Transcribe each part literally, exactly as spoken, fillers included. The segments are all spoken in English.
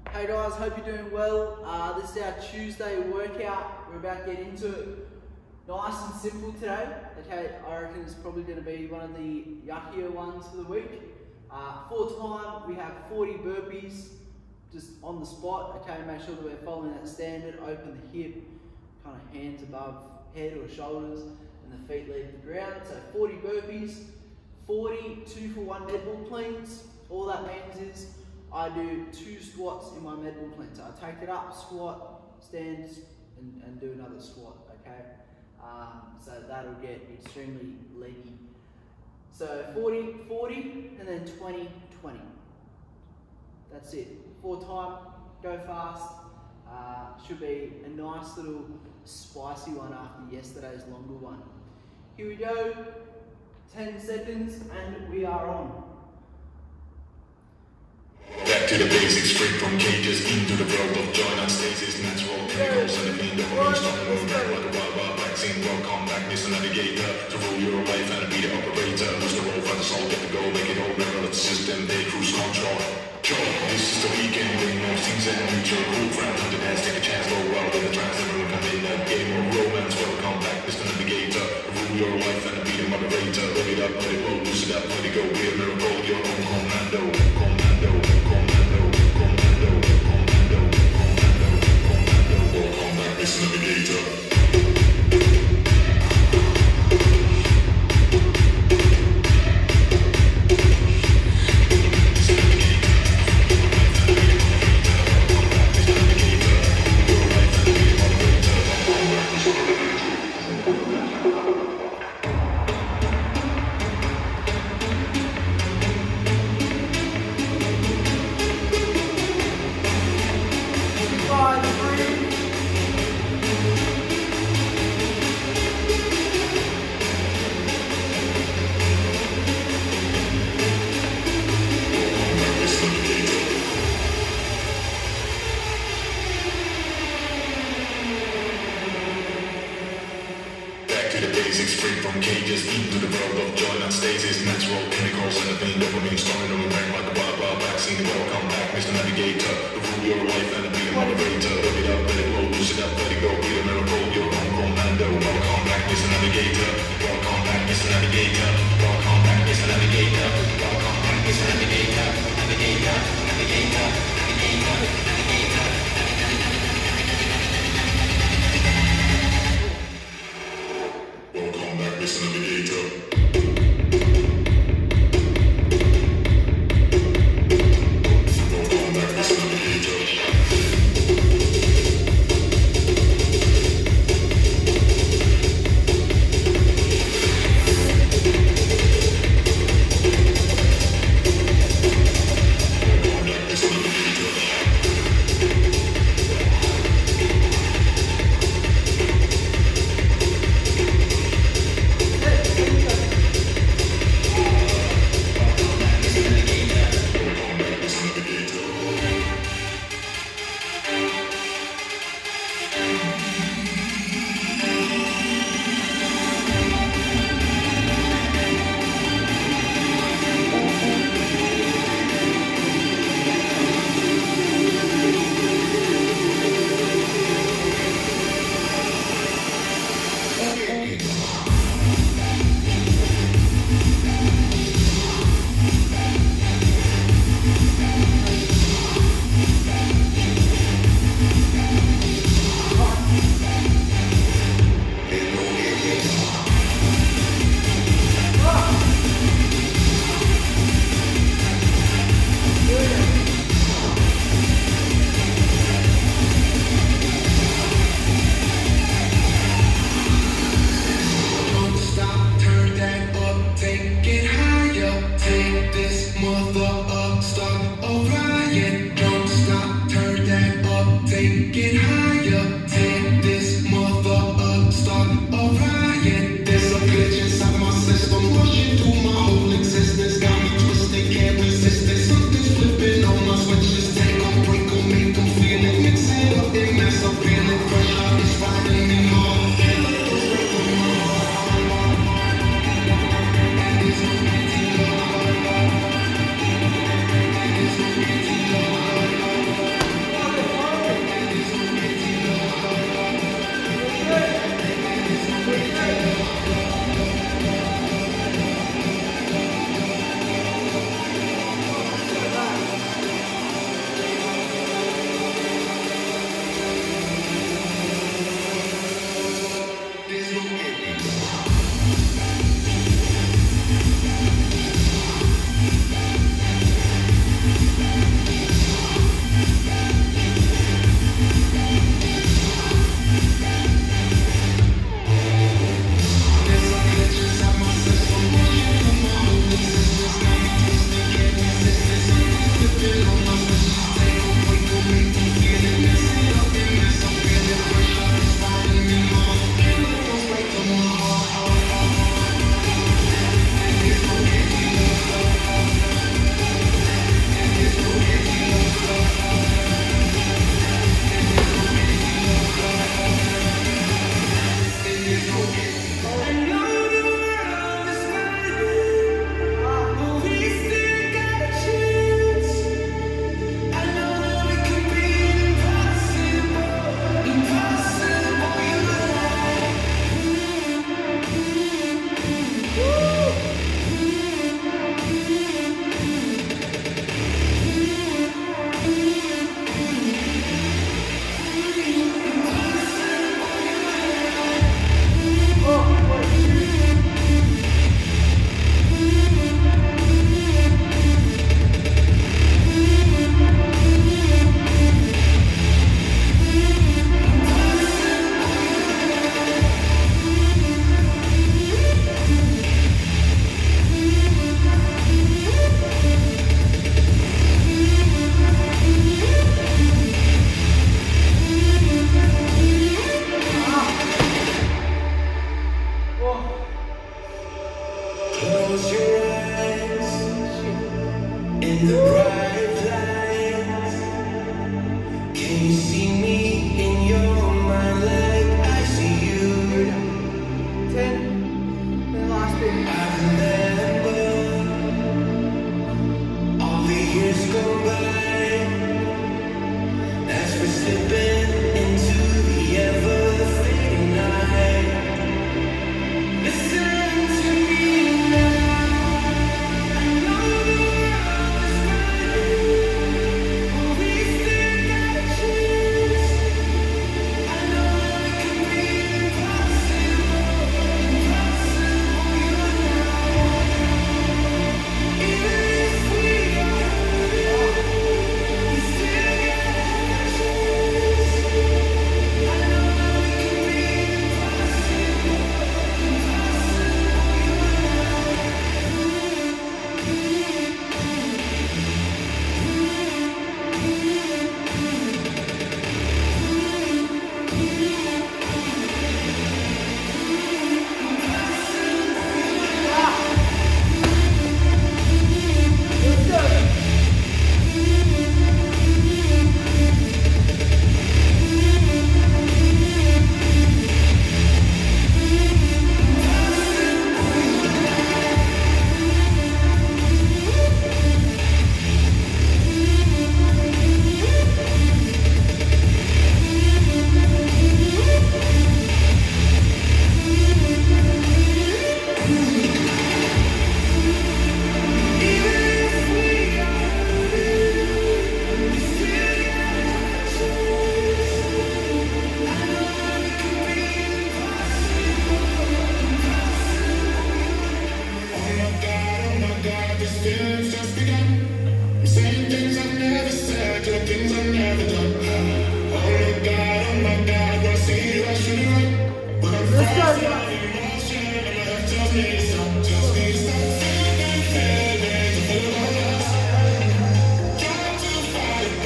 Hey guys, hope you're doing well. Uh, this is our Tuesday workout. We're about to get into it. Nice and simple today. Okay, I reckon it's probably going to be one of the yuckier ones for the week. Uh, for time, we have forty burpees just on the spot. Okay, make sure that we're following that standard. Open the hip, kind of hands above head or shoulders, and the feet leave the ground. So forty burpees, forty two for one med ball cleans. All that means is I do two squats in my med ball clean. So I take it up, squat, stand, and, and do another squat, okay? Um, so that'll get extremely leggy. So forty, forty, and then twenty, twenty. That's it. For time, go fast. Uh, should be a nice little spicy one after yesterday's longer one. Here we go, ten seconds, and we are on. Back to the basics, straight from cages into the world of joy and stasis, natural chemicals and the pain that will stop the movement like a wild wild vaccine. Welcome back, Mister Navigator, to rule your life and be the operator. Lose the role, find the soul, get the goal, make it all better. Let the system take cruise control. Yo, this is the weekend, bring more things and mutual cool friend. On the dance, take a chance, go wild in the trance, everyone come in that game of romance. Welcome back, Mister Navigator, rule your life and be the moderator. Let it up, let it roll, lose it up, let it go, be a miracle, your own commando, commando, commando, commando, commando, commando, commando. Welcome back, Mister Navigator. Free from cages into the world of joy and stasis, natural chemicals and the pain dopamine starting on the brain like a wild wild vaccine. Welcome back, Mister Navigator, to rule your life and be the moderator. Let it up, let it roll, lose it up, let it go, be the miracle, your own commando. Welcome back, Mister Navigator. Welcome back, Mister Navigator. Welcome back, Mister Navigator. Welcome back, Mister Navigator. Navigator, Navigator, Navigator, Navigator. Mister Navigator. Welcome back, Mister Navigator. Welcome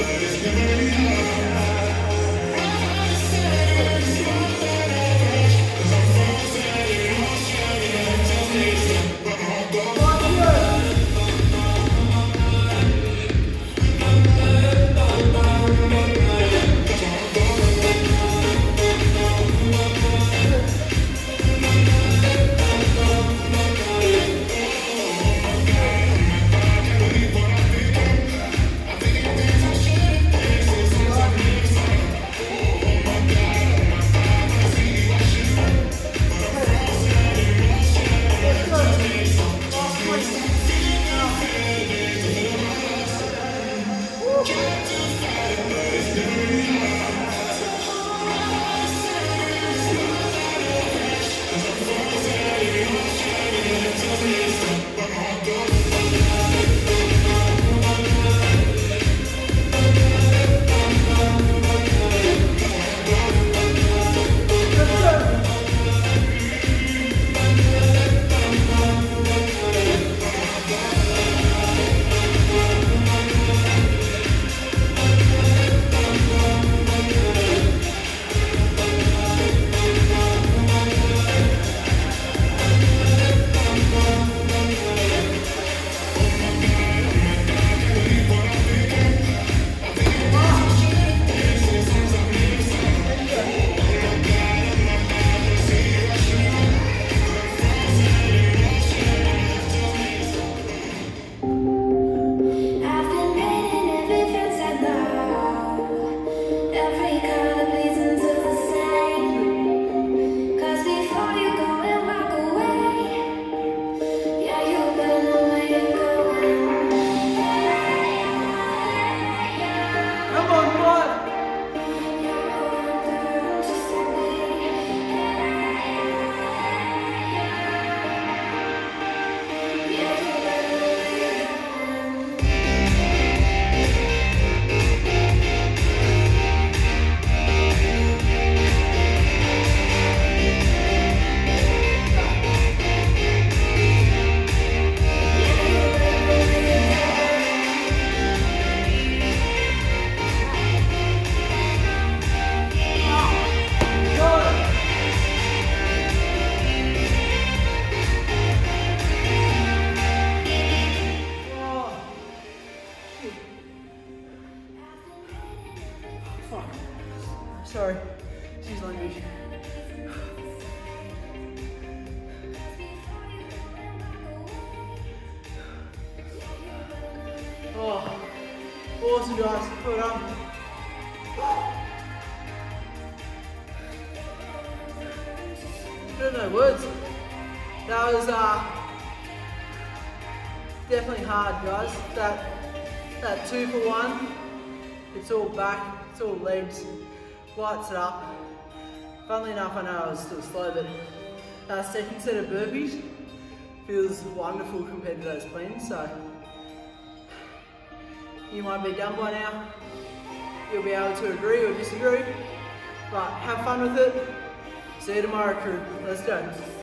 Sorry, excuse language. Oh, awesome guys, well done. I don't know words. That was uh, definitely hard guys. That, that two for one, it's all back, it's all legs. Lights it up. Funnily enough, I know I was still slow, but that second set of burpees feels wonderful compared to those cleans. So you might be done by now. You'll be able to agree or disagree, but have fun with it. See you tomorrow, crew. Let's go.